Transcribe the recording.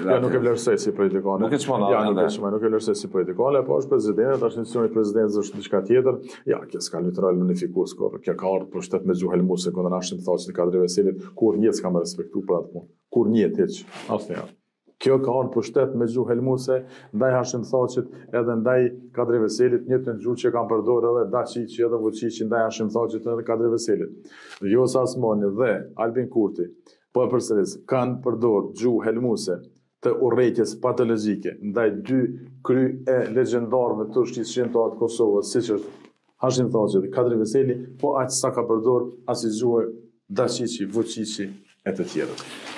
Ja, nuk e vlerësoj si politikane. Nuk e çmon Ja, nuk e vlerësoj si politikane, po është presidenti, tash institucioni i presidentit është diçka tjetër. Ja, kjo s'ka literal unifikues kur kjo ka ardhur për shtet me gjuhë helmuse kur nashim thashë kadri Veselit, kur një s'ka më respektuar për atë punë. Kur një hiç, asnjëherë. Kjo ka ardhur për shtet me gjuhë helmuse ndaj Hashim Thaqit edhe ndaj Kadri Veselit, njëjtën gjuhë që kanë përdorur edhe Daçiçi edhe Vučići ndaj Hashim Thaqit edhe Kadri Veselit. Vjosa Osmani dhe Albin Kurti po e përsëris kanë përdorur gjuhë helmuse të urrëties patologjike ndaj dy kry e legjendarëve të shqiptisë shqiptare të Kosovës, siç është Hashim Thaçi dhe Kadri Veseli, po aq sa ka përdorur as gjuhë Daçiçi, Vučići e të tjerët.